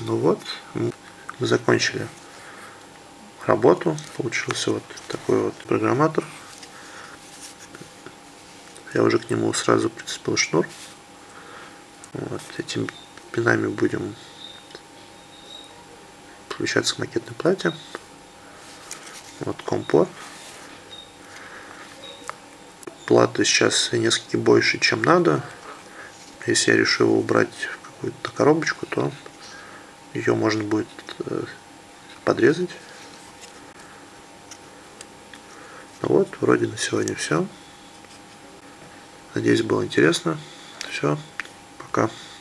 Ну вот, мы закончили работу. Получился вот такой вот программатор. Я уже к нему сразу прицепил шнур. Вот этими пинами будем подключаться к макетной плате. Вот компорт. Платы сейчас несколько больше, чем надо. Если я решу его убрать в какую-то коробочку, то ее можно будет подрезать. Вот, вроде на сегодня все. Надеюсь, было интересно. Все, пока.